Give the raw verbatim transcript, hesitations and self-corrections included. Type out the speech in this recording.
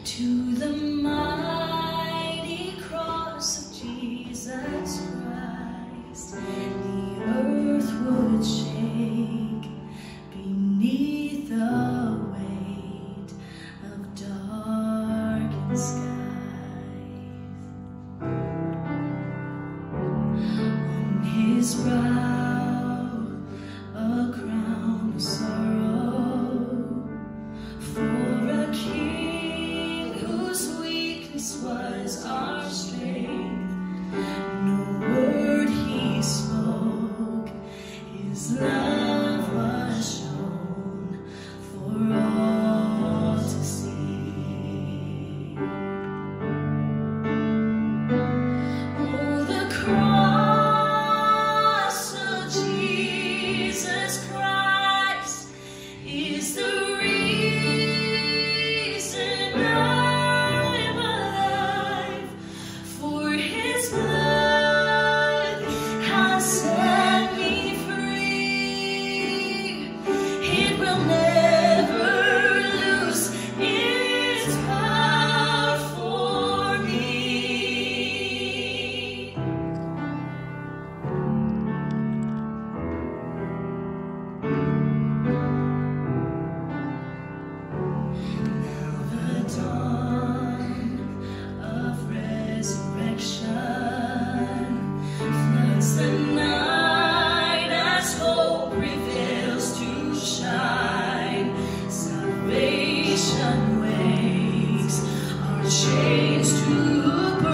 to the mighty cross of Jesus Christ, the earth would shake beneath the weight of darkened skies. On his brow a crown of sorrow, for a king whose weakness was our strength. No word he spoke, his love was shown for all to see. Oh, the cross of Jesus Christ is the reason I'm alive, for his blood has set me free. It will never lose its power for me. Now the dawn of resurrection floods the night as hope prevails to shine. Salvation wakes our chains to